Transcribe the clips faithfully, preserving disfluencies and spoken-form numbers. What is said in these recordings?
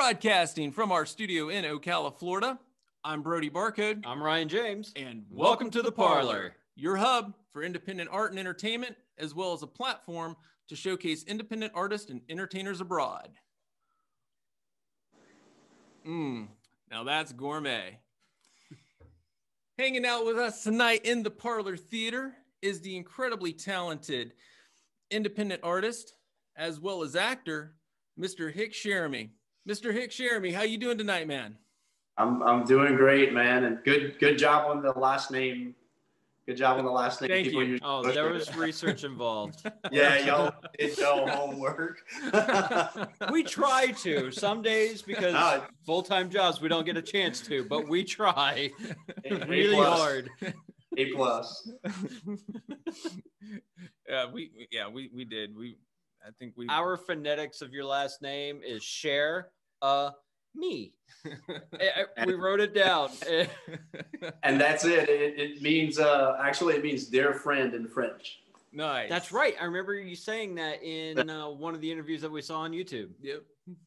Broadcasting from our studio in Ocala, Florida, I'm Brody Barcode. I'm Ryan James. And welcome, welcome to, to the the Parlor, Parlor, your hub for independent art and entertainment, as well as a platform to showcase independent artists and entertainers abroad. Mmm, now that's gourmet. Hanging out with us tonight in the Parlor Theatre is the incredibly talented independent artist, as well as actor, Mister Hick Cheramie. Mister Hick Cheramie, how you doing tonight, man? I'm I'm doing great, man, and good good job on the last name. Good job on the last name. Thank People you. Oh, there was research involved. Yeah, y'all did no homework. We try to some days because No. full-time jobs we don't get a chance to, but we try A- really A plus. hard. A plus. Yeah, we yeah we we did we. I think we. Our phonetics of your last name is share uh me. We wrote it down. And that's it. It, it means uh actually it means dear friend in French. Nice. That's right. I remember you saying that in uh, one of the interviews that we saw on YouTube. Yep.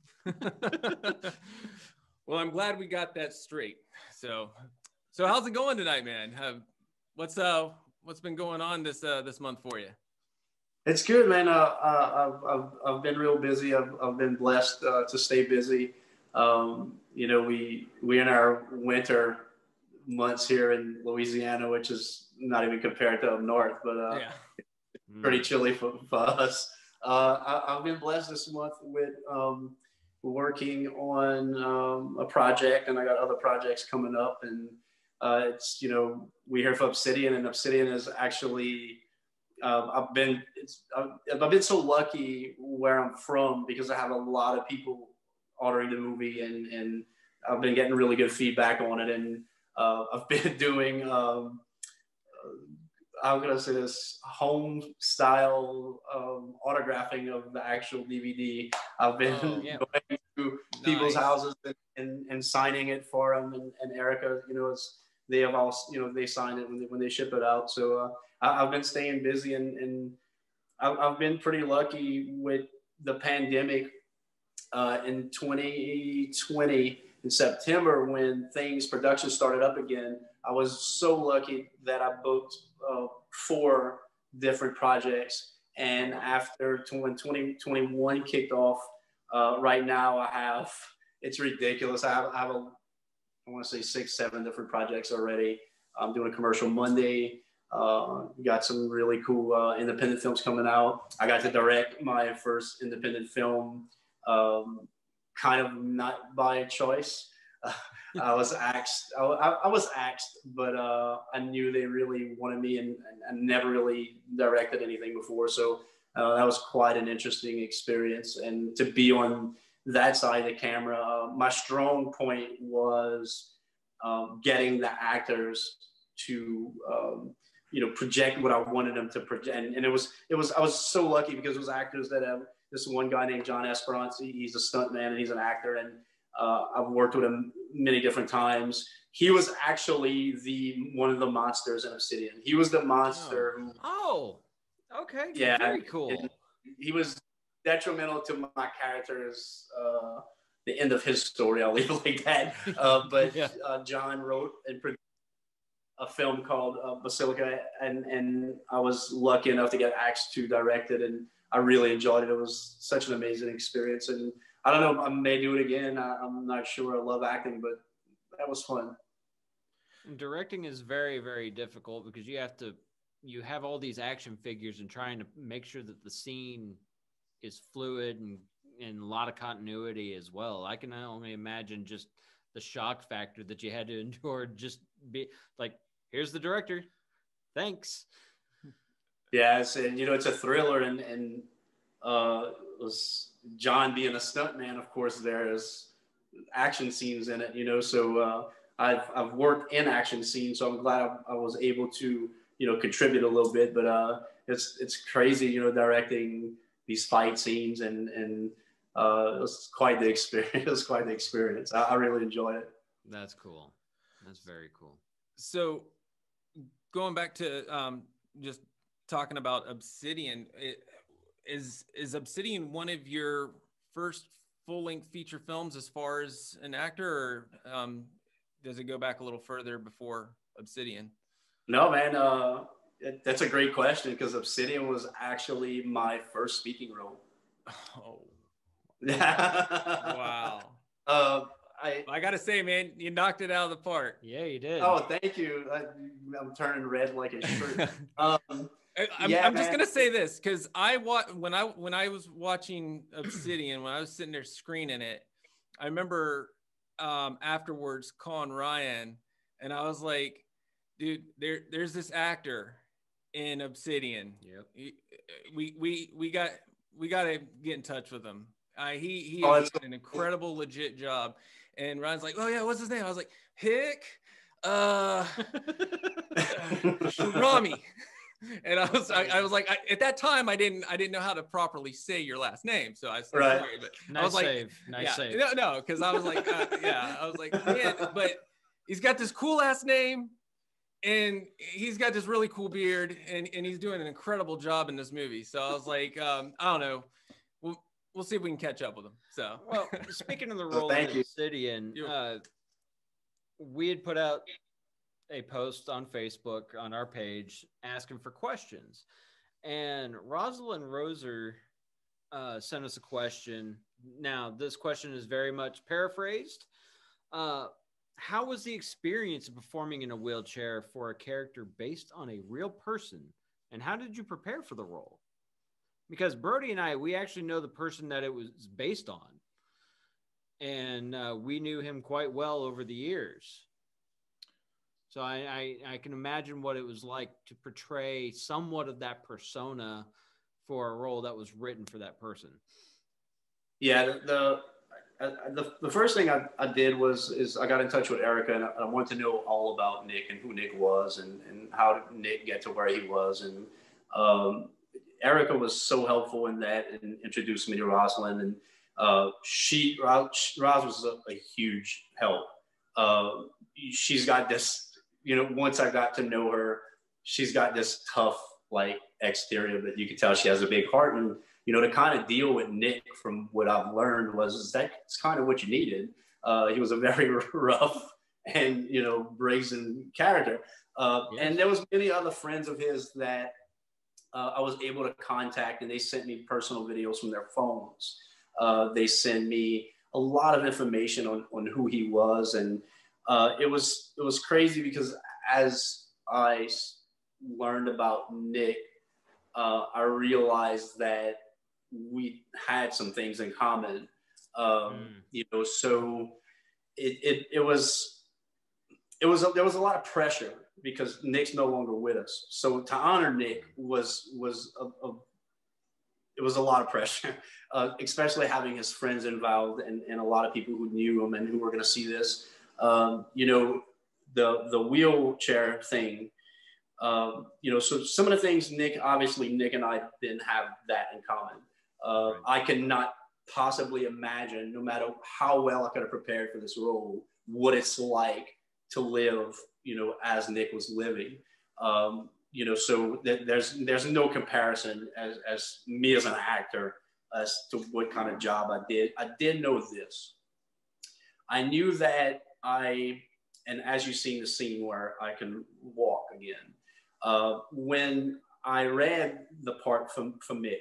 Well, I'm glad we got that straight. So, so how's it going tonight, man? Have, what's uh what's been going on this uh this month for you? It's good, man. Uh, uh, I've, I've I've been real busy. I've I've been blessed uh, to stay busy. Um, you know, we we in our winter months here in Louisiana, which is not even compared to up north, but uh, Yeah. it's pretty chilly for, for us. Uh, I, I've been blessed this month with um, working on um, a project, and I got other projects coming up. And uh, it's you know we hear from Obsidian, and Obsidian is actually. Um, I've been it's, I've, I've been so lucky where I'm from because I have a lot of people ordering the movie, and, and I've been getting really good feedback on it. And uh, I've been doing um, uh, how can I say this home style um, autographing of the actual D V D. I've been Oh, yeah. going to Nice. people's houses and, and, and signing it for them. And, and Erica, you know, it's, they have all you know they sign it when they, when they ship it out. So. Uh, I've been staying busy, and, and I've been pretty lucky with the pandemic uh, in twenty twenty in September when things production started up again. I was so lucky that I booked uh, four different projects, and after when twenty twenty-one kicked off, uh, right now I have it's ridiculous. I have, I have a I want to say six, seven different projects already. I'm doing a commercial Monday. Uh, we got some really cool uh, independent films coming out. I got to direct my first independent film, um, kind of not by choice. Uh, I was asked, I, I was asked, but uh, I knew they really wanted me, and, and I never really directed anything before. So uh, that was quite an interesting experience. And to be on that side of the camera, uh, my strong point was um, getting the actors to um, you know, project what I wanted them to project. And, and it was, it was, I was so lucky because it was actors that have this one guy named John Esperance. He's a stuntman and he's an actor. And uh, I've worked with him many different times. He was actually the, one of the monsters in Obsidian. He was the monster. Oh, oh okay. Yeah. Very cool. He was detrimental to my character's, uh, the end of his story. I'll leave it like that. Uh, but yeah. uh, John wrote and produced a film called uh, Basilica, and and I was lucky enough to get asked to direct it, and I really enjoyed it. It was such an amazing experience, and I don't know, I may do it again. I, I'm not sure. I love acting, but that was fun. Directing is very, very difficult because you have to, you have all these action figures and trying to make sure that the scene is fluid and, and a lot of continuity as well. I can only imagine just the shock factor that you had to endure, just be like, here's the director, thanks. Yes, and you know it's a thriller, and and uh, was John being a stuntman, of course, there's action scenes in it, you know. So uh, I've I've worked in action scenes, so I'm glad I, I was able to you know contribute a little bit. But uh, it's it's crazy, you know, directing these fight scenes, and and uh, it was quite the experience. It was quite the experience. I, I really enjoyed it. That's cool. That's very cool. So going back to um, just talking about Obsidian, it, is is Obsidian one of your first full-length feature films as far as an actor, or um, does it go back a little further before Obsidian? No, man. Uh, it, that's a great question, because Obsidian was actually my first speaking role. Oh, Yeah. wow. Uh, I I gotta say, man, you knocked it out of the park. Yeah, you did. Oh, thank you. I, I'm turning red like a shirt. um, I'm, yeah, I'm just man. gonna say this because I wa- when I when I was watching Obsidian, when I was sitting there screening it, I remember um, afterwards calling Ryan, and I was like, "Dude, there there's this actor in Obsidian. Yep. We we we got we got to get in touch with him. Uh, he he Oh, is that's- an incredible, legit job." And Ryan's like, "Oh yeah, what's his name?" I was like, "Hick, uh, Cheramie." And I was, I, I was like, I, at that time, I didn't, I didn't know how to properly say your last name, so I said, Right. sorry, but Nice I was like, save. Nice yeah, save. no, no, because I was like, uh, yeah, I was like, man, but he's got this cool ass name, and he's got this really cool beard, and and he's doing an incredible job in this movie. So I was like, um, I don't know, we'll we'll see if we can catch up with him. So Well, speaking of the Oh, role thank in you. Obsidian, You- uh, we had put out a post on Facebook on our page asking for questions, and Rosalind Roser uh, sent us a question. Now, this question is very much paraphrased. Uh, how was the experience of performing in a wheelchair for a character based on a real person, and how did you prepare for the role? Because Brody and I, we actually know the person that it was based on, and uh, we knew him quite well over the years. So I, I, I can imagine what it was like to portray somewhat of that persona for a role that was written for that person. Yeah, the the, uh, the, the first thing I, I did was is I got in touch with Erica, and I, I wanted to know all about Nick and who Nick was, and, and how did Nick get to where he was. And um, Erica was so helpful in that, and introduced me to Rosalind. And uh, she, Ros, Ros was a, a huge help. Uh, she's got this, you know, once I got to know her, she's got this tough, like, exterior, but you can tell she has a big heart. And, you know, to kind of deal with Nick, from what I've learned, was is that it's kind of what you needed. Uh, he was a very rough and, you know, brazen character. Uh, Yes. And there was many other friends of his that uh, I was able to contact, and they sent me personal videos from their phones. Uh, they sent me a lot of information on, on who he was. And uh, it was it was crazy, because as I learned about Nick, uh, I realized that we had some things in common. Um, mm. You know, so it, it it was it was a, there was a lot of pressure, because Nick's no longer with us. So to honor Nick was was a, a it was a lot of pressure, uh, especially having his friends involved, and, and a lot of people who knew him and who were going to see this. Um, you know, the the wheelchair thing. Um, you know, so some of the things Nick, obviously Nick and I didn't have that in common. Uh, right. I cannot possibly imagine, no matter how well I could have prepared for this role, what it's like to live, you know, as Nick was living. Um, you know, so th- there's there's no comparison as, as me as an actor as to what kind of job I did. I did know this. I knew that I, and as you see in the scene where I can walk again, uh, when I read the part from, from Mick,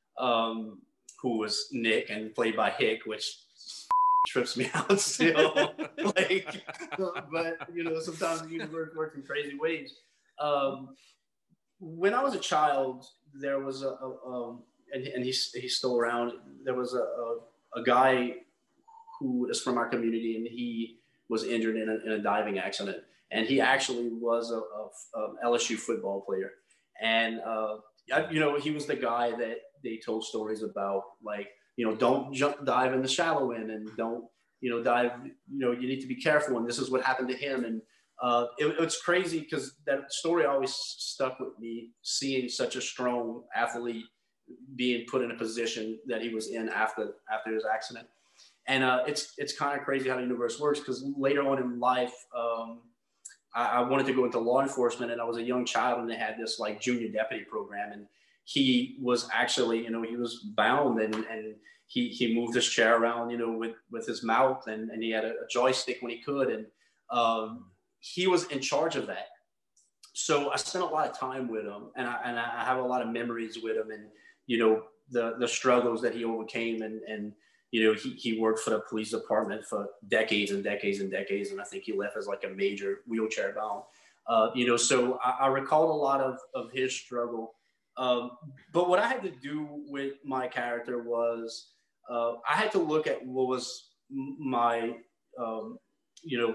um, who was Nick and played by Hick, which trips me out still. like, but you know, sometimes the universe works in crazy ways. Um, when I was a child, there was a, a um, and, and he's he's still around. There was a, a a guy who is from our community, and he was injured in a, in a diving accident. And he actually was a, a, a L S U football player. And, uh, I, you know, he was the guy that they told stories about, like, you know, don't jump, dive in the shallow end, and don't, you know, dive, you know, you need to be careful. And this is what happened to him. And uh, it, it's crazy, because that story always stuck with me, seeing such a strong athlete being put in a position that he was in after, after his accident. And uh, it's, it's kind of crazy how the universe works, because later on in life, um, I wanted to go into law enforcement, and I was a young child, and they had this like junior deputy program, and he was actually, you know, he was bound, and, and he, he moved his chair around, you know, with, with his mouth, and, and he had a, a joystick when he could. And um, he was in charge of that. So I spent a lot of time with him, and I, and I have a lot of memories with him, and, you know, the, the struggles that he overcame. And, and, you know, he, he worked for the police department for decades and decades and decades. And I think he left as like a major wheelchair bound, uh, you know, so I, I recall a lot of, of his struggle. Um, but what I had to do with my character was uh, I had to look at what was my, um, you know,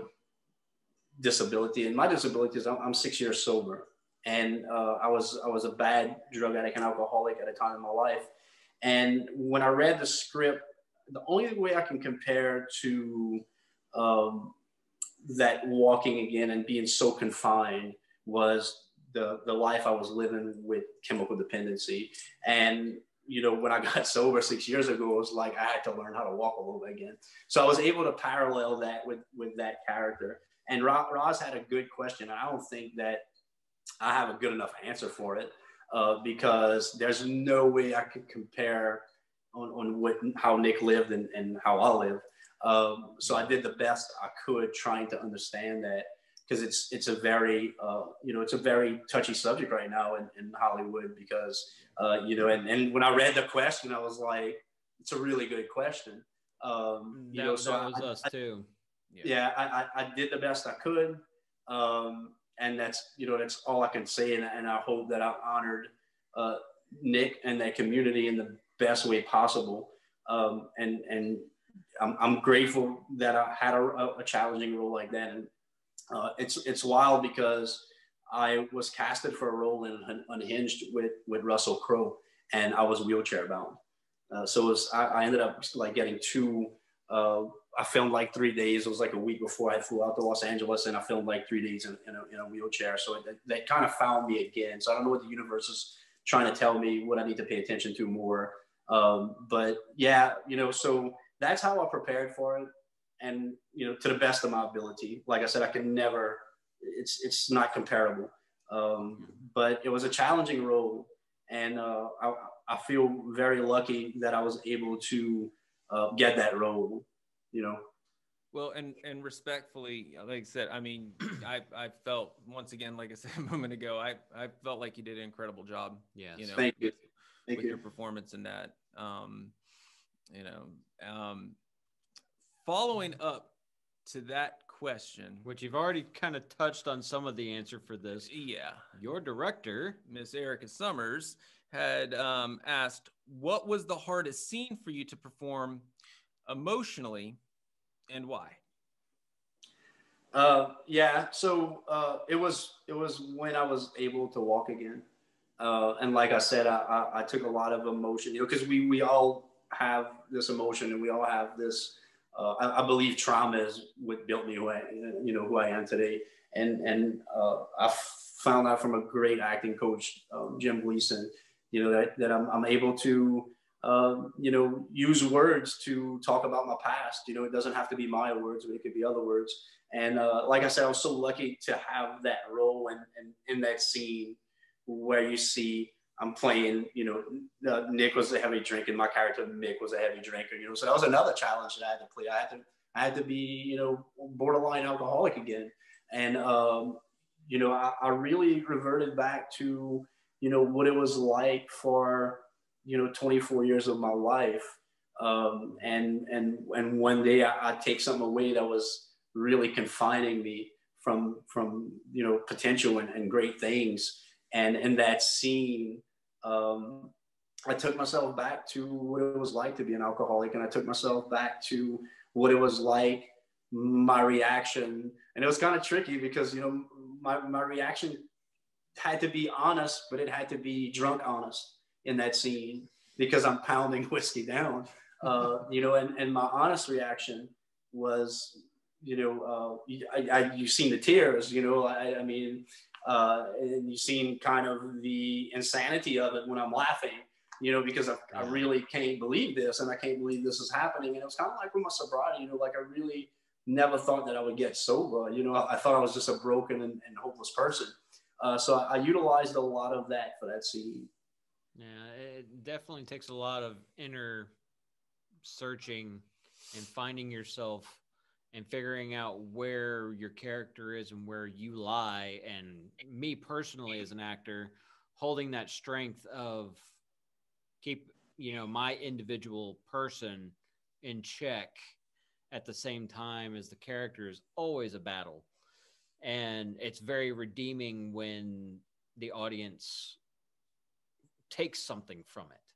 disability. And my disability is I'm, I'm six years sober. And uh, I was I was a bad drug addict and alcoholic at a time in my life. And when I read the script, the only way I can compare to um, that walking again and being so confined was the, the life I was living with chemical dependency. And, you know, when I got sober six years ago, it was like I had to learn how to walk a little bit again. So I was able to parallel that with, with that character. And Roz had a good question. And I don't think that I have a good enough answer for it uh, because there's no way I could compare on, on what, how Nick lived and, and how I live. Um, so I did the best I could trying to understand that, because it's it's a very uh, you know, it's a very touchy subject right now in, in Hollywood, because uh, you know, and, and when I read the question, I was like, it's a really good question. Um, you that, know, so that was I, us I, too. Yeah, yeah I, I, I did the best I could, um, and that's, you know, that's all I can say. And, and I hope that I honored uh, Nick and that community in the best way possible. Um, and and I'm, I'm grateful that I had a, a challenging role like that. And uh, it's it's wild because I was casted for a role in Unhinged with with Russell Crowe, and I was wheelchair bound. Uh, so it was, I, I ended up like getting two. Uh, I filmed like three days. It was like a week before I flew out to Los Angeles, and I filmed like three days in, in, a, in a wheelchair. So it, that kind of found me again. So I don't know what the universe is trying to tell me, what I need to pay attention to more. Um, but yeah, you know, so that's how I prepared for it. And, you know, to the best of my ability. Like I said, I can never, it's, it's not comparable. Um, but it was a challenging role. And uh, I, I feel very lucky that I was able to uh, get that role, you know. Well, and and respectfully, like I said, I mean, I I felt, once again, like I said a moment ago, I I felt like you did an incredible job. Yes. You know, Thank you. with, Thank with you. your performance in that. Um, you know, um, following up to that question, Which you've already kind of touched on some of the answer for this. yeah, Your director, Miss Erica Summers, had um, asked, what was the hardest scene for you to perform emotionally, and why? Uh, yeah, so uh, it was it was when I was able to walk again, uh, and like I said, I, I, I took a lot of emotion, you know, because we we all have this emotion, and we all have this. Uh, I, I believe trauma is what built me who I, you know, who I am today, and and uh, I found out from a great acting coach, um, Jim Gleason, you know, that that I'm, I'm able to. Um, you know, use words to talk about my past. You know, it doesn't have to be my words, but it could be other words. And uh, like I said, I was so lucky to have that role, and, and in that scene where you see I'm playing, you know, uh, Nick was a heavy drinker, and my character Mick was a heavy drinker, you know, so that was another challenge that I had to play. I had to, I had to be, you know, borderline alcoholic again. And, um, you know, I, I really reverted back to, you know, what it was like for, you know, twenty-four years of my life. Um, and, and, and one day I, I take something away that was really confining me from, from, you know, potential and, and great things. And in that scene, um, I took myself back to what it was like to be an alcoholic. And I took myself back to what it was like, my reaction. And it was kind of tricky because, you know, my, my reaction had to be honest, but it had to be drunk honest in that scene, because I'm pounding whiskey down, uh, you know, and, and my honest reaction was, you know, uh, I, I, you've seen the tears, you know, I, I mean, uh, and you've seen kind of the insanity of it when I'm laughing, you know, because I, I really can't believe this, and I can't believe this is happening. And it was kind of like with my sobriety, you know, like I really never thought that I would get sober. You know, I, I thought I was just a broken and, and hopeless person. Uh, so I, I utilized a lot of that for that scene. Yeah, it definitely takes a lot of inner searching and finding yourself and figuring out where your character is and where you lie. And me personally, as an actor, holding that strength of keep, you know, my individual person in check at the same time as the character is always a battle. And it's very redeeming when the audience takes something from it.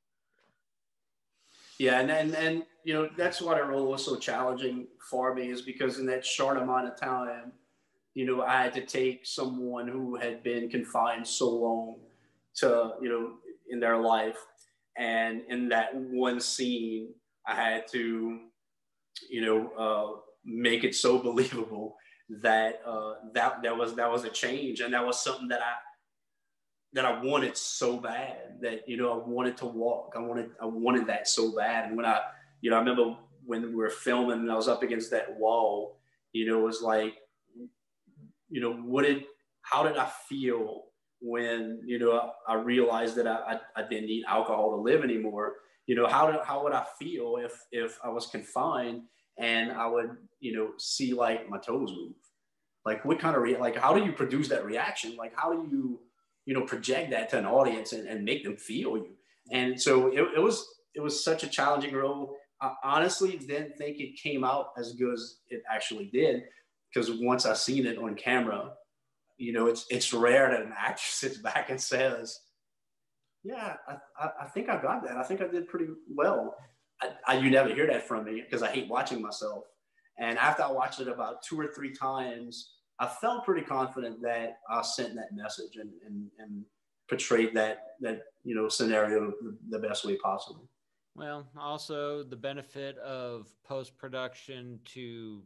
Yeah, and, and and you know, that's why the role was so challenging for me, is because in that short amount of time, you know, I had to take someone who had been confined so long to, you know, in their life. And in that one scene, I had to, you know, uh, make it so believable that uh, that that was that was a change, and that was something that I that I wanted so bad, that, you know, I wanted to walk. I wanted, I wanted that so bad. And when I, you know, I remember when we were filming and I was up against that wall, you know, it was like, you know, what did, how did I feel when, you know, I, I realized that I, I, I didn't need alcohol to live anymore? You know, how did, how would I feel if, if I was confined and I would, you know, see like my toes move? Like what kind of, re- like, how do you produce that reaction? Like, how do you, you know, project that to an audience and, and make them feel you? And so it, it was, it was such a challenging role. I honestly didn't think it came out as good as it actually did, because once I seen it on camera, you know, it's, it's rare that an actor sits back and says, yeah, I, I, I think I got that. I think I did pretty well. I, I, you never hear that from me because I hate watching myself. And after I watched it about two or three times, I felt pretty confident that I sent that message and, and, and portrayed that, that, you know, scenario the, the best way possible. Well, also the benefit of post-production to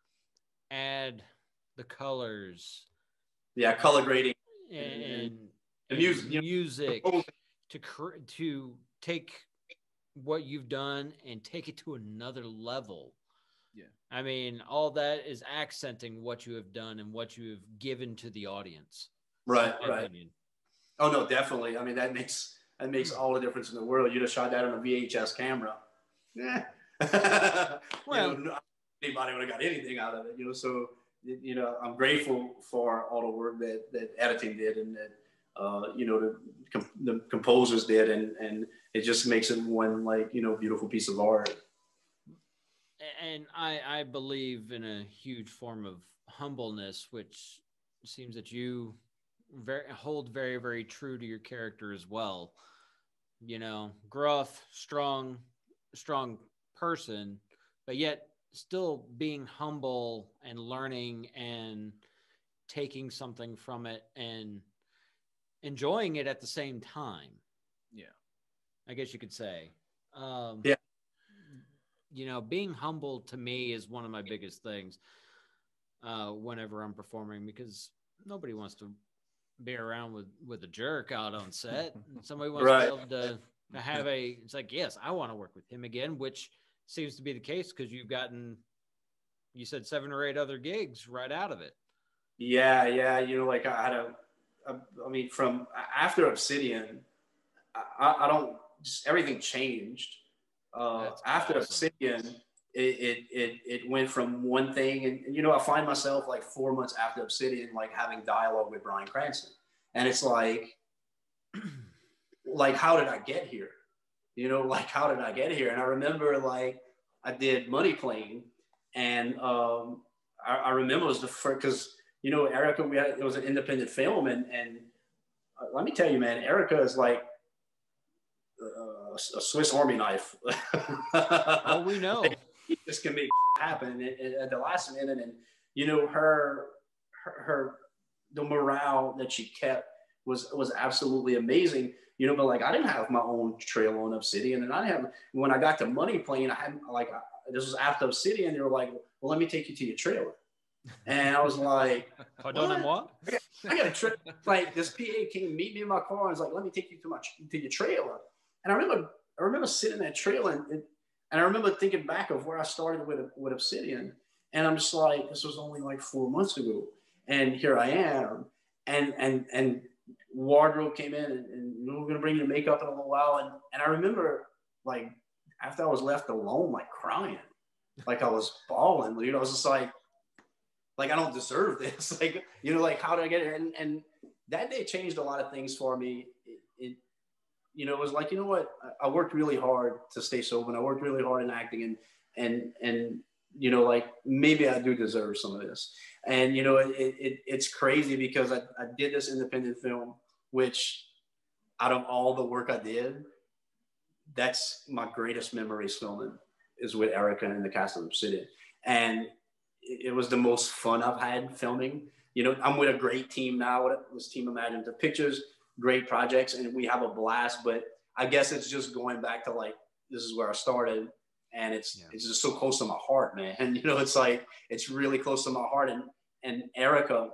add the colors. Yeah, color grading. And, and, and music. music you know. to, to take what you've done and take it to another level. Yeah. I mean, all that is accenting what you have done and what you have given to the audience. Right, right. Opinion. Oh no, definitely. I mean, that makes that makes all the difference in the world. You'd have shot that on a V H S camera. Yeah. Well, you know, anybody would have got anything out of it, you know. So, you know, I'm grateful for all the work that that editing did and that uh, you know, the, the composers did, and and it just makes it one, like, you know, beautiful piece of art. And I, I believe in a huge form of humbleness, which seems that you very, hold very, very true to your character as well. You know, gruff, strong, strong person, but yet still being humble and learning and taking something from it and enjoying it at the same time. Yeah. I guess you could say. Um, yeah. You know, being humble to me is one of my biggest things uh, whenever I'm performing, because nobody wants to be around with, with a jerk out on set. Somebody wants right. to be able to, to have a, it's like, yes, I want to work with him again, which seems to be the case because you've gotten, you said seven or eight other gigs right out of it. Yeah, yeah. You know, like I had a, a I mean, from after Obsidian, I, I don't, just everything changed. Uh, after awesome. Obsidian, it, it it it went from one thing, and, and you know, I find myself like four months after Obsidian, like having dialogue with Bryan Cranston, and it's like, like how did I get here? You know, like how did I get here? And I remember like I did Money Plane, and um, I, I remember it was the first, because you know, Erica, we had, it was an independent film, and and uh, let me tell you, man, Erica is like Uh, a Swiss Army knife. Oh, we know. This can make happen at the last minute, and you know, her, her, her, the morale that she kept was was absolutely amazing. You know, but like I didn't have my own trailer on Obsidian, and I didn't have. When I got to Money Plane, I had like this was after Obsidian. They were like, "Well, let me take you to your trailer," and I was like, "Pardonnez-moi." I got a trip. Like this P A came meet me in my car and was like, "Let me take you to my to your trailer." And I remember, I remember sitting in that trailer, and, and I remember thinking back of where I started with with Obsidian, and I'm just like, this was only like four months ago, and here I am, and and and wardrobe came in, and, and we were gonna bring you makeup in a little while, and and I remember like after I was left alone, like crying, like I was bawling. You know, I was just like, like I don't deserve this. Like, you know, like how did I get it? And and that day changed a lot of things for me. It, it you know, it was like, you know what? I, I worked really hard to stay sober, and I worked really hard in acting, and and and you know, like maybe I do deserve some of this. And you know, it, it it's crazy because I, I did this independent film, which out of all the work I did, that's my greatest memories filming is with Erica and the cast of Obsidian. And it, it was the most fun I've had filming. You know, I'm with a great team now, with this team Imaginative Pictures, great projects, and we have a blast. But I guess it's just going back to like, this is where I started. And it's yeah. it's just so close to my heart, man. And, you know, it's like, it's really close to my heart. And, and Erica,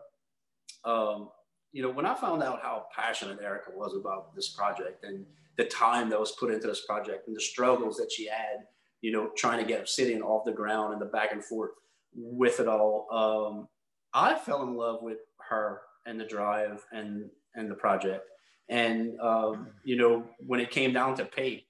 um, you know, when I found out how passionate Erica was about this project and the time that was put into this project and the struggles that she had, you know, trying to get Obsidian off the ground and the back and forth with it all, um, I fell in love with her and the drive and, and the project. And, um, you know, when it came down to pay,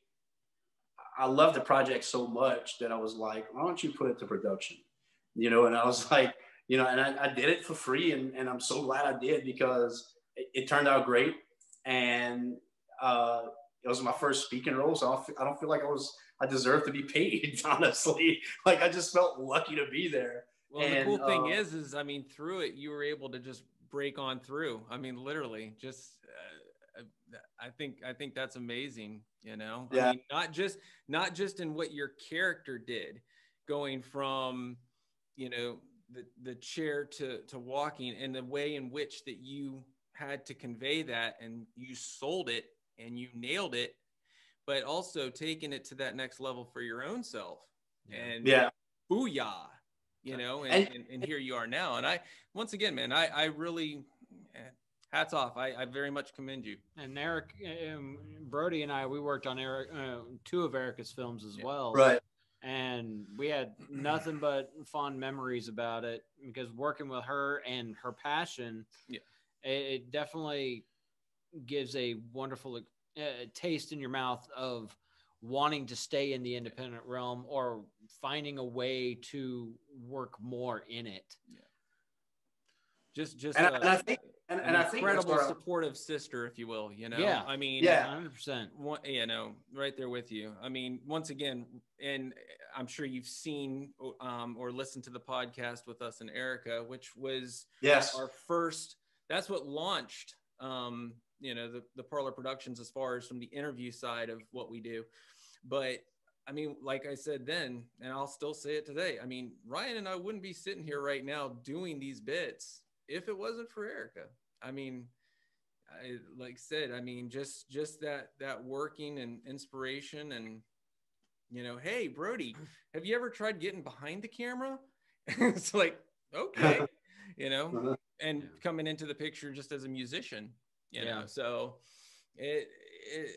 I loved the project so much that I was like, why don't you put it to production? You know, and I was like, you know, and I, I did it for free. And, and I'm so glad I did because it, it turned out great. And uh, it was my first speaking role. So I don't, feel, I don't feel like I was, I deserved to be paid, honestly. Like I just felt lucky to be there. Well, and, the cool thing uh, is, is, I mean, through it, you were able to just break on through. I mean, literally just, uh, I think, I think that's amazing. You know, yeah. I mean, not just, not just in what your character did, going from, you know, the, the chair to, to walking, and the way in which that you had to convey that and you sold it and you nailed it, but also taking it to that next level for your own self. And yeah, booyah, you know, and, and, and, and here you are now. And I, once again, man, I, I really, hats off. I, I very much commend you. And Eric, um, Brody and I, we worked on Eric, uh, two of Erica's films as yeah. well. Right. And we had nothing but fond memories about it because working with her and her passion, yeah. it, it definitely gives a wonderful uh, taste in your mouth of wanting to stay in the independent realm or finding a way to work more in it. Yeah. Just, just, and, uh, and I think, and, and I think incredible supportive sister, if you will, you know, yeah. I mean, yeah, one hundred percent, one, you know, right there with you. I mean, once again, and I'm sure you've seen um, or listened to the podcast with us and Erica, which was yes. our first, that's what launched, um, you know, the, the Parlor Productions as far as from the interview side of what we do. But I mean, like I said then, and I'll still say it today, I mean, Ryan and I wouldn't be sitting here right now doing these bits if it wasn't for Erica. I mean, I, like I said, I mean, just, just that, that working and inspiration and, you know, hey, Brody, have you ever tried getting behind the camera? It's like, okay, you know, uh-huh. and yeah. coming into the picture just as a musician, you yeah. know, so it, it,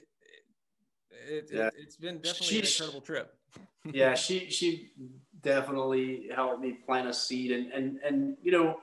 it, yeah. it it's been definitely an incredible trip. yeah. She, she definitely helped me plant a seed and, and, and, you know,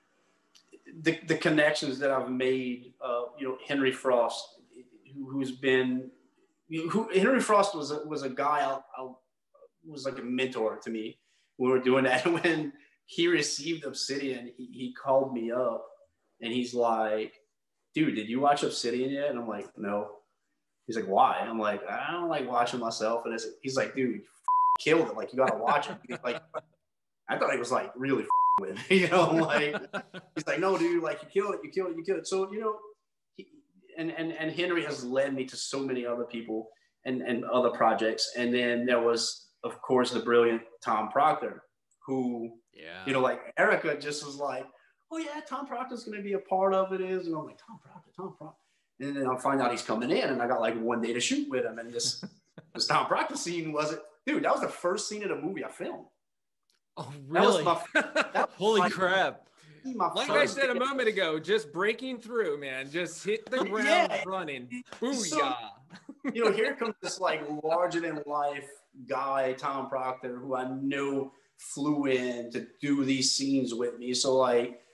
the, the connections that I've made, uh, you know, Henry Frost, who, who's been, who Henry Frost was a, was a guy I, I was like a mentor to me when we were doing that. When he received Obsidian, he, he called me up and he's like, dude, did you watch Obsidian yet? And I'm like, no. He's like, why? I'm like, I don't like watching myself. And he's like, dude, you killed it. Like, you got to watch it. He's like, I thought he was like really with me, you know, like, he's like, no, dude, like you killed it, you killed it, you killed it. So, you know, he, and, and, and Henry has led me to so many other people and, and other projects. And then there was, of course, the brilliant Tom Proctor, who, yeah, you know, like Erica just was like, oh yeah, Tom Proctor's going to be a part of it is. And I'm like, Tom Proctor, Tom Proctor. And then I'll find out he's coming in and I got like one day to shoot with him. And this, this Tom Proctor scene wasn't, dude, that was the first scene of the movie I filmed. Oh, really? That was my, that was Holy my, crap. My like I said a moment ago, just breaking through, man. Just hit the ground yeah. running. Booyah. So, you know, here comes this like larger than life guy, Tom Proctor, who I know flew in to do these scenes with me. So like,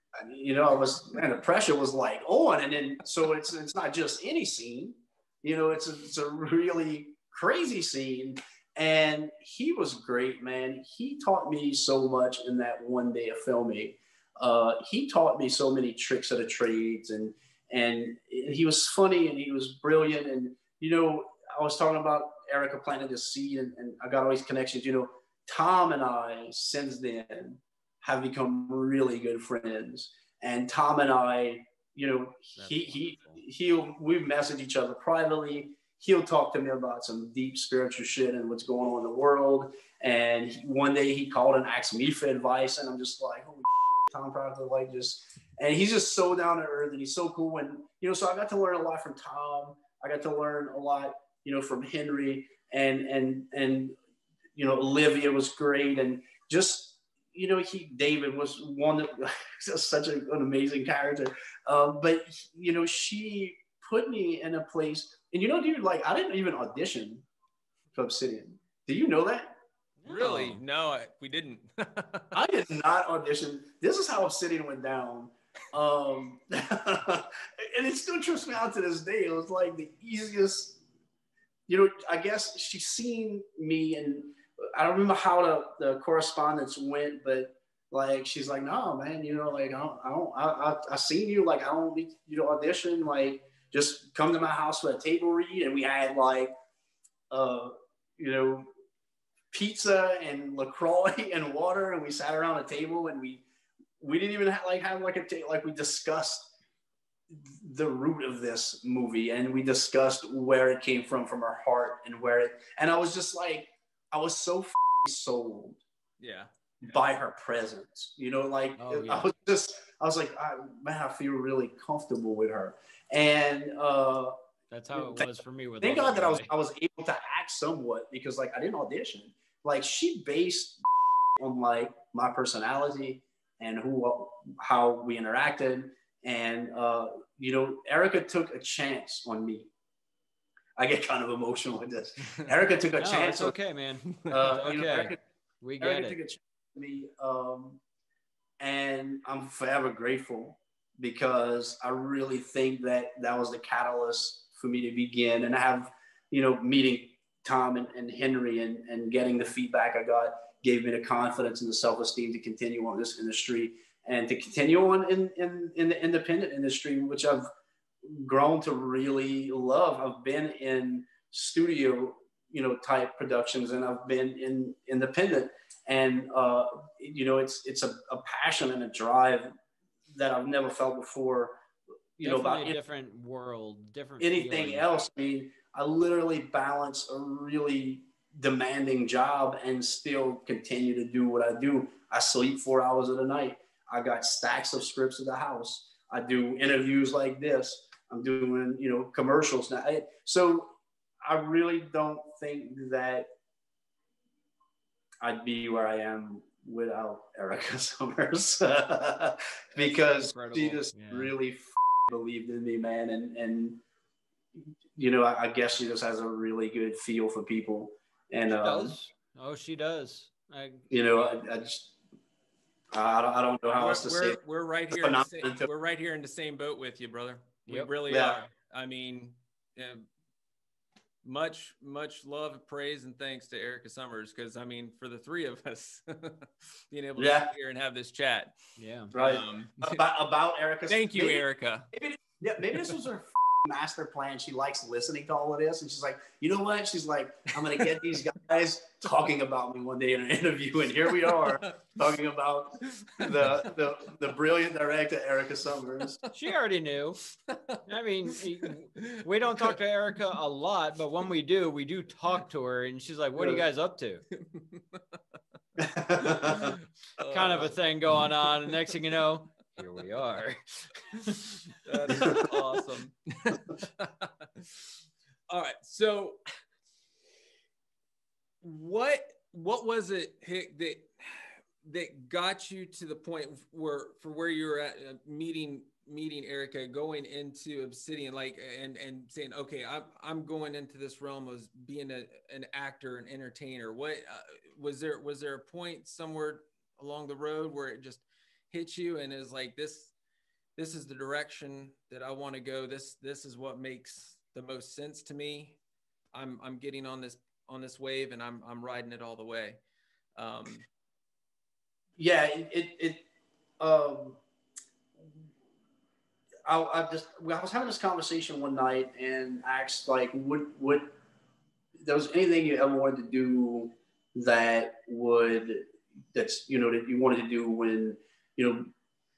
you know, I was, man, the pressure was like on. And then, so it's, it's not just any scene, you know, it's a, it's a really crazy scene. And he was great, man. He taught me so much in that one day of filming. Uh, he taught me so many tricks of the trades, and, and he was funny and he was brilliant. And, you know, I was talking about Erica planting the seed, and, and I got all these connections. You know, Tom and I, since then, have become really good friends. And Tom and I, you know, That's he, he, he'll, we message each other privately. He'll talk to me about some deep spiritual shit and what's going on in the world. And he, one day he called and asked me for advice. And I'm just like, holy shit, Tom Proctor, like just, and he's just so down to earth and he's so cool. And, you know, so I got to learn a lot from Tom. I got to learn a lot, you know, from Henry, and, and, and, you know, Olivia was great. And just, you know, he, David was one that was such a, an amazing character. Uh, but, you know, she put me in a place. And you know, dude, like I didn't even audition for Obsidian. Do you know that? Really? No, we didn't. I did not audition. This is how Obsidian went down. Um, and it still trips me out to this day. It was like the easiest, you know, I guess she's seen me, and I don't remember how the, the correspondence went, but like, she's like, no, man, you know, like, I don't, I don't, I, I, I seen you, like, I don't need you to audition, like, just come to my house for a table read. And we had like, uh, you know, pizza and LaCroix and water. And we sat around a table, and we, we didn't even have, like have like a, t- like we discussed the root of this movie, and we discussed where it came from, from our heart, and where it, and I was just like, I was so f***ing sold. Yeah. By her presence, you know, like oh, yeah. I was just, I was like, I, man, I feel really comfortable with her. And uh, that's how it was for me. With thank God that I was I was able to act somewhat, because like I didn't audition. Like she based on like my personality and who how we interacted, and uh, you know, Erica took a chance on me. I get kind of emotional with this. Erica took a no, chance. It's okay, man. Uh, okay, you know, Erica, we get Erica it. Took a chance on me, um, and I'm forever grateful, because I really think that that was the catalyst for me to begin. And I have, you know, meeting Tom and, and Henry, and, and getting the feedback I got gave me the confidence and the self-esteem to continue on this industry, and to continue on in, in, in the independent industry, which I've grown to really love. I've been in studio, you know, type productions, and I've been in independent, and, uh, you know, it's, it's a, a passion and a drive that I've never felt before, you Definitely know, about a different world, different anything feeling. else. I mean, I literally balance a really demanding job and still continue to do what I do. I sleep four hours of the night. I got stacks of scripts at the house. I do interviews like this. I'm doing, you know, commercials now. So I really don't think that I'd be where I am without Erica Summers, because she just yeah. really believed in me, man. And, and you know, I, I guess she just has a really good feel for people. And she um, does. Oh, she does. I, you know, I, I just, I don't, I don't know how we're, else to we're, say it. We're right here. In the same, we're right here in the same boat with you, brother. We yep. really yeah. are. I mean, yeah, much, much love, praise, and thanks to Erica Summers. Because I mean, for the three of us being able to yeah. sit here and have this chat. Yeah. Right. Um, about, about Erica. Thank you, maybe, Erica. Maybe, yeah, maybe this was her master plan. She likes listening to all of this, and she's like, you know what? She's like, I'm gonna get these guys talking about me one day in an interview, and here we are talking about the the, the brilliant director Erica Summers. She already knew. I mean, we don't talk to Erica a lot, but when we do, we do talk to her, and she's like, "What are you guys up to?" Kind of a thing going on. And next thing you know, here we are. That is awesome. All right. So what what was it, Hick, that that got you to the point where for where you were at uh, meeting meeting Erica, going into Obsidian, like and and saying, okay, I'm I'm going into this realm of being a, an actor, an entertainer. What uh, was there was there a point somewhere along the road where it just hit you and is like, this, this is the direction that I want to go. This, this is what makes the most sense to me. I'm, I'm getting on this, on this wave, and I'm, I'm riding it all the way. Um, yeah, it, it, it um, I, I just, I was having this conversation one night and asked, like, would, would there was anything you ever wanted to do that would, that's, you know, that you wanted to do when, you know,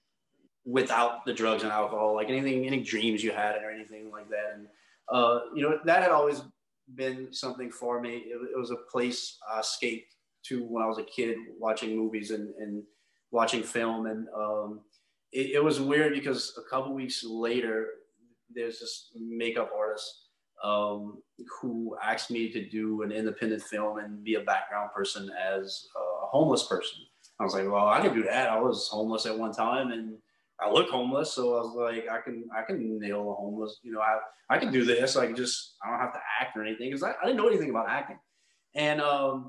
without the drugs and alcohol, like anything, any dreams you had or anything like that. And, uh, you know, that had always been something for me. It, it was a place I escaped to when I was a kid, watching movies and, and watching film. And um, it, it was weird because a couple weeks later, there's this makeup artist um, who asked me to do an independent film and be a background person as a homeless person. I was like, well, I can do that. I was homeless at one time, and I look homeless, so I was like, I can, I can nail a homeless. You know, I, I can do this. I can just, I don't have to act or anything, because I, I didn't know anything about acting. And um,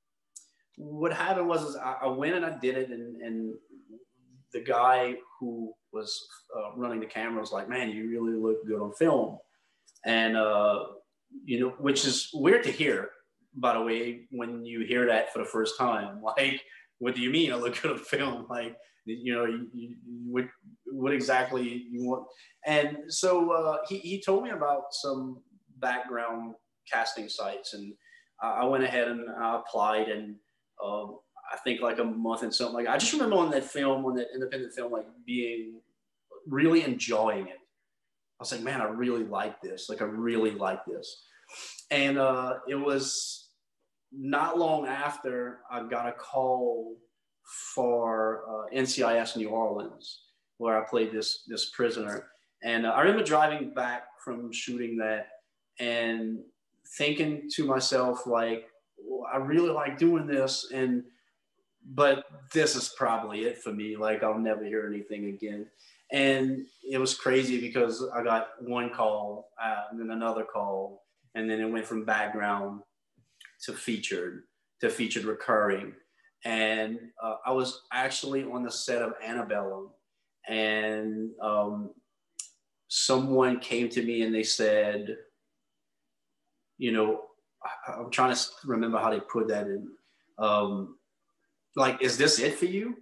what happened was, is I, I went and I did it, and, and the guy who was uh, running the camera was like, "Man, you really look good on film," and uh, you know, which is weird to hear, by the way, when you hear that for the first time. Like, what do you mean I look good on film? Like, you know, you, you, what, what exactly you want? And so uh, he, he told me about some background casting sites, and uh, I went ahead and I applied, and uh, I think like a month and something like, I just remember on that film, on that independent film, like being really enjoying it. I was like, man, I really like this. Like, I really like this. And uh, it was not long after I got a call for uh, N C I S New Orleans, where I played this this prisoner. And uh, I remember driving back from shooting that and thinking to myself, like, well, I really like doing this, and but this is probably it for me. Like, I'll never hear anything again. And it was crazy because I got one call uh, and then another call, and then it went from background to featured to featured recurring. And uh, I was actually on the set of Annabelle, and um, someone came to me and they said, you know, I, I'm trying to remember how they put that in. Um, like, is this it for you?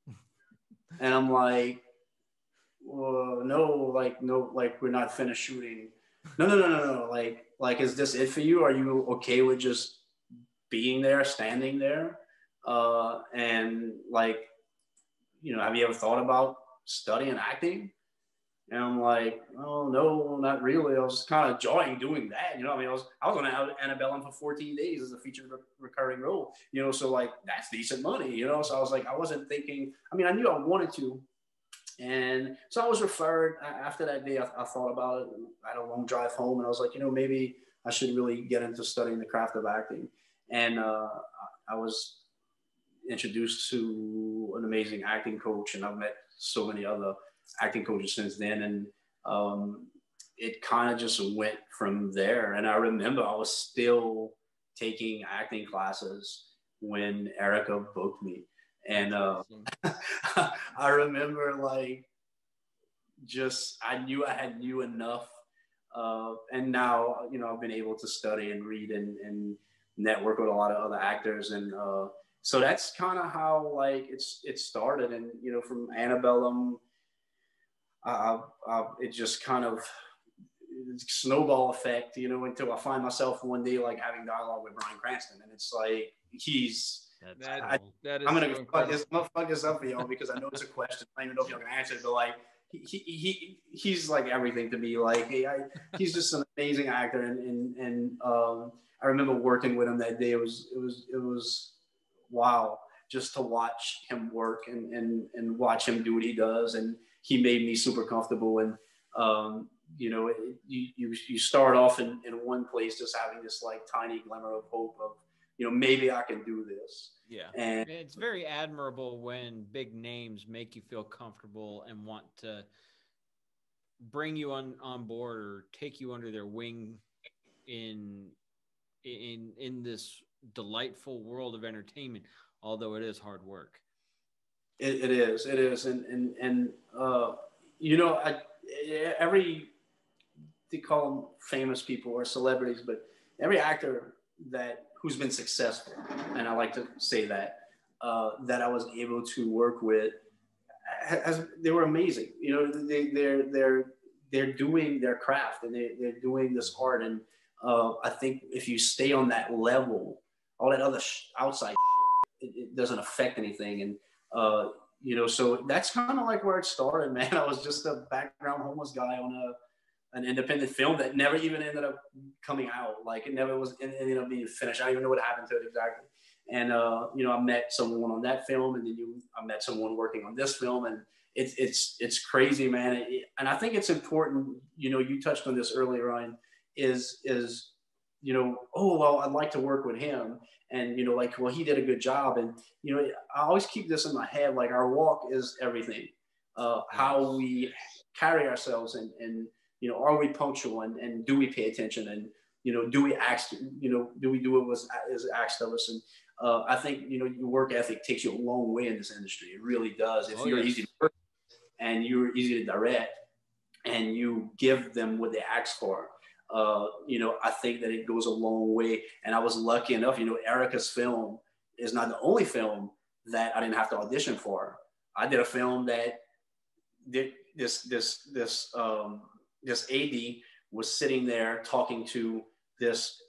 And I'm like, well, no, like, no, like, we're not finished shooting. No, no, no, no, no. Like, like, is this it for you? Are you okay with just being there, standing there? Uh, and like, you know, have you ever thought about studying acting? And I'm like, oh, no, not really. I was kind of enjoying doing that. You know, I mean, I was, I was on Annabelle for fourteen days as a featured re- recurring role, you know, so like, that's decent money, you know? So I was like, I wasn't thinking, I mean, I knew I wanted to. And so I was referred after that day. I, I thought about it. I had a long drive home, and I was like, you know, maybe I should really get into studying the craft of acting. And uh, I was introduced to an amazing acting coach, and I've met so many other acting coaches since then. And um, it kind of just went from there. And I remember I was still taking acting classes when Erica booked me. And uh, I remember, like, just, I knew I had knew enough. Uh, and now, you know, I've been able to study and read and, and network with a lot of other actors. And uh, so that's kind of how, like, it's it started. And, you know, from Annabellum, uh, uh, it just kind of snowball effect, you know, until I find myself one day, like, having dialogue with Bryan Cranston. And it's like, he's, that, I, that is I'm gonna so fuck this, I'm gonna fuck this up for y'all because I know it's a question. I don't even know if y'all can answer it, but like, he, he, he he's like everything to me. Like, he, I, he's just an amazing actor, and and and um, I remember working with him that day. It was it was it was wow, just to watch him work and and and watch him do what he does, and he made me super comfortable. And um, you know, it, you you you start off in in one place, just having this like tiny glimmer of hope of, you know, maybe I can do this. Yeah. And It's very admirable when big names make you feel comfortable and want to bring you on, on board or take you under their wing in in in this delightful world of entertainment, although it is hard work. It, it is, it is. And, and, and, uh, you know, I, every, they call them famous people or celebrities, but every actor that who's been successful, and I like to say that, uh, that I was able to work with, has, they were amazing. You know, they, they're, they're, they're doing their craft and they, they're doing this art. And uh, I think if you stay on that level, all that other sh- outside shit, it, it doesn't affect anything. And, uh, you know, so that's kind of like where it started, man. I was just a background homeless guy on a, an independent film that never even ended up coming out. Like it never was, it ended up being finished. I don't even know what happened to it exactly. And, uh, you know, I met someone on that film, and then you, I met someone working on this film, and it's, it's, it's crazy, man. It, and I think it's important, you know, you touched on this earlier, Ryan, is, is, you know, oh, well, I'd like to work with him. And, you know, like, well, he did a good job. And, you know, I always keep this in my head, like our walk is everything. Uh, how we carry ourselves and, and, you know, are we punctual, and, and do we pay attention, and, you know, do we ask, you know, do we do what was is asked of us? And, Uh, I think, you know, your work ethic takes you a long way in this industry. It really does. If oh, you're yes. easy to work and you're easy to direct and you give them what they ask for, uh, you know, I think that it goes a long way. And I was lucky enough, you know, Erica's film is not the only film that I didn't have to audition for. I did a film that did this, this, this, um, this A D was sitting there talking to this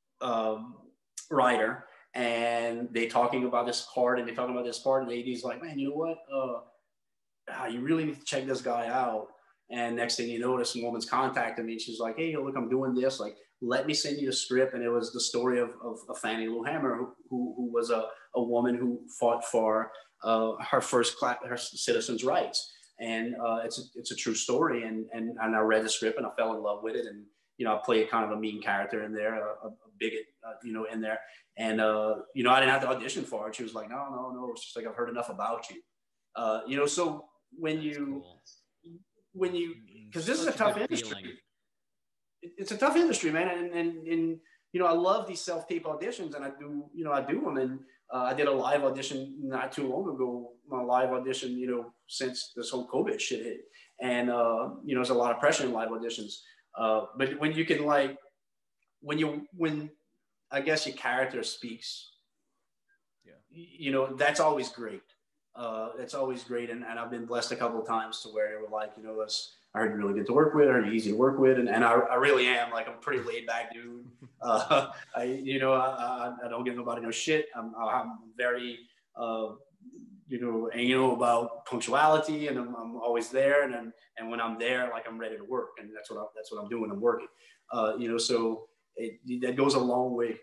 um, writer, and they talking about this part, and they talking about this part, and the A D's like, man, you know what? Uh, ah, you really need to check this guy out. And next thing you know, this woman's contacted me, and she's like, hey, look, I'm doing this. Like, let me send you the script. And it was the story of, of, of Fannie Lou Hamer, who, who, who was a, a woman who fought for uh, her first class, her citizens' rights. And uh, it's, a, it's a true story. And, and, and I read the script, and I fell in love with it. And, you know, I played kind of a mean character in there, a, a bigot, uh, you know, in there. And, uh, you know, I didn't have to audition for it. She was like, no, no, no. It's just like, I've heard enough about you. Uh, you know, so when That's you, cool. when you, because this Such is a tough industry. Feeling. It's a tough industry, man. And, and, and, you know, I love these self-tape auditions, and I do, you know, I do them. And uh, I did a live audition not too long ago, my live audition, you know, since this whole COVID shit hit. And, uh, you know, there's a lot of pressure in live auditions. Uh, but when you can, like, when you, when, I guess your character speaks, yeah, you know, that's always great. Uh, that's always great. And, and I've been blessed a couple of times to where they were like, you know, let's, I heard you're really good to work with, I heard you're easy to work with. And, and I, I really am. Like, I'm a pretty laid back dude. Uh, I, you know, I, I, I don't give nobody no shit. I'm, I'm very, uh, you know, anal about punctuality, and I'm, I'm always there. And then, and when I'm there, like, I'm ready to work. And that's what I, that's what I'm doing. I'm working, uh, you know, so it, that goes a long way.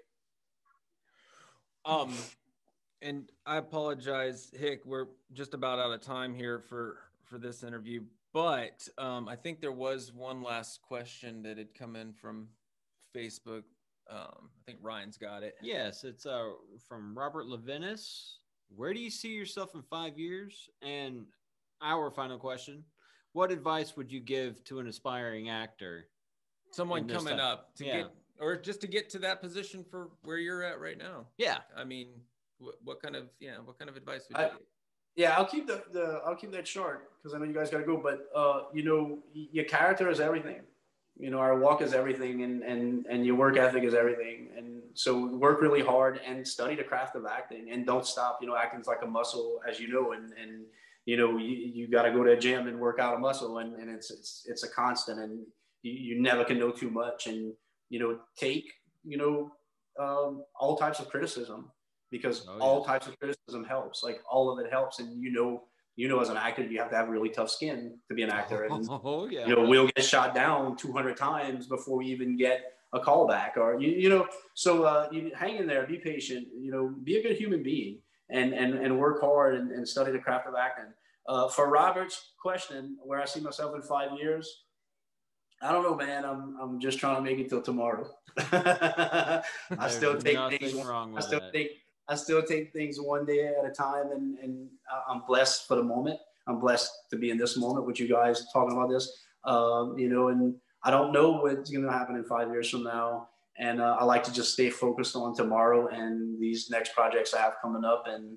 Um, and I apologize, Hick, we're just about out of time here for, for this interview, but um, I think there was one last question that had come in from Facebook. Um, I think Ryan's got it. Yes, it's uh, from Robert Levinas. Where do you see yourself in five years? And our final question, what advice would you give to an aspiring actor? Someone coming time? up to yeah. get, or just to get to that position for where you're at right now. Yeah. I mean, what, what kind of, yeah, what kind of advice would I, you give? Yeah, I'll keep the, the I'll keep that short because I know you guys got to go, but uh, you know, your character is everything. You know, our walk is everything, and, and, and your work ethic is everything. And so work really hard and study the craft of acting, and don't stop. You know, acting's like a muscle, as you know, and, and you know, you, you got to go to a gym and work out a muscle, and, and it's, it's, it's a constant, and you, you never can know too much. And, you know, take, you know, um, all types of criticism, because oh, all yes. types of criticism helps. Like, all of it helps. And, you know, you know, as an actor, you have to have really tough skin to be an actor. And, oh, yeah. you know, we'll get shot down two hundred times before we even get a callback, or, you, you know, so uh, you hang in there, be patient, you know, be a good human being, and, and, and work hard, and, and study the craft of acting. Uh, for Robert's question, where I see myself in five years, I don't know, man. I'm, I'm just trying to make it till tomorrow. I still take things wrong with I still that. Take, I still take things one day at a time, and, and I'm blessed for the moment. I'm blessed to be in this moment with you guys talking about this, um, you know, and I don't know what's going to happen in five years from now. And uh, I like to just stay focused on tomorrow and these next projects I have coming up. And,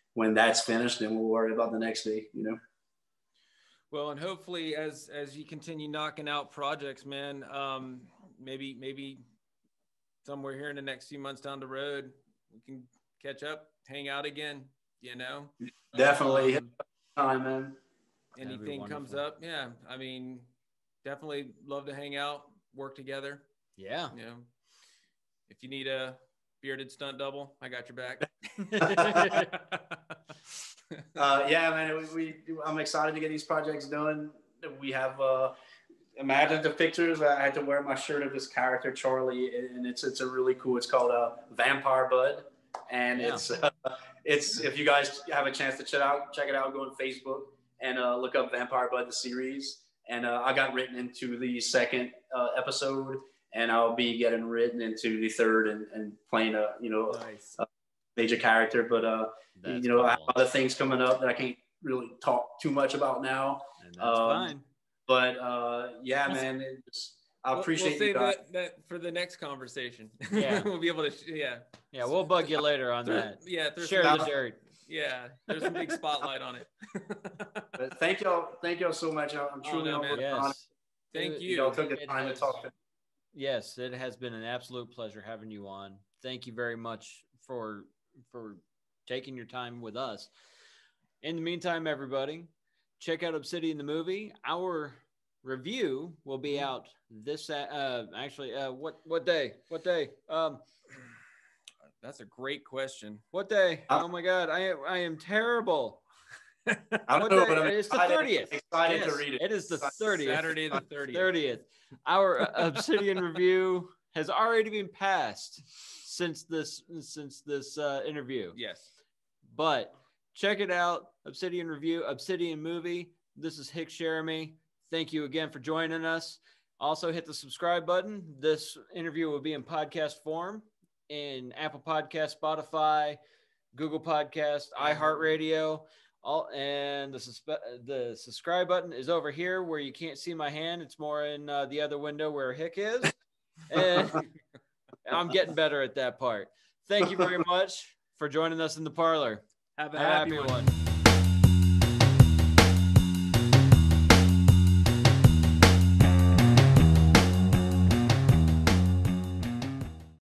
when that's finished, then we'll worry about the next day, you know. Well, and hopefully as as you continue knocking out projects, man, um, maybe maybe somewhere here in the next few months down the road, we can catch up, hang out again, you know. Definitely. Um, time, man. Anything comes up, yeah. I mean, definitely love to hang out, work together. Yeah. You know, if you need a bearded stunt double, I got your back. uh, yeah, man. We, we, I'm excited to get these projects done. We have uh, imagine the pictures. I had to wear my shirt of this character Charlie, and it's it's a really cool. It's called a uh, Vampire Bud, and yeah. it's uh, it's if you guys have a chance to check out check it out, go on Facebook and uh, look up Vampire Bud the series. And uh, I got written into the second uh, episode, and I'll be getting written into the third and, and playing a you know nice. a major character. But uh, you know, cool. I have other things coming up that I can't really talk too much about now. And that's um, fine. But uh, yeah, we'll, man, it's, I appreciate we'll you guys. That, that for the next conversation. Yeah, we'll be able to. Yeah, yeah, we'll bug you later on there, that. Yeah, share the dirt. Yeah, there's a big spotlight on it. But thank y'all, thank y'all so much. I'm truly oh, no, honored. Yes. Thank it, you. Y'all took the time has, to talk. To yes, it has been an absolute pleasure having you on. Thank you very much for for taking your time with us. In the meantime, everybody, check out Obsidian the movie. Our review will be out this uh actually uh what what day? What day? Um That's a great question. What day? Oh my God, I I am terrible. I don't what know, day? but I'm it's excited, the thirtieth. Excited yes, to read it. It is the thirtieth. Saturday the thirtieth. thirtieth. Our uh, Obsidian review has already been passed since this since this uh, interview. Yes. But check it out. Obsidian review, Obsidian movie. This is Hick Cheramie. Thank you again for joining us. Also hit the subscribe button. This interview will be in podcast form in Apple Podcast, Spotify, Google Podcast, iHeartRadio. All and the suspe- the subscribe button is over here where you can't see my hand. It's more in uh, the other window where Hick is. And I'm getting better at that part. Thank you very much for joining us in the parlor. Have a happy, happy one. one.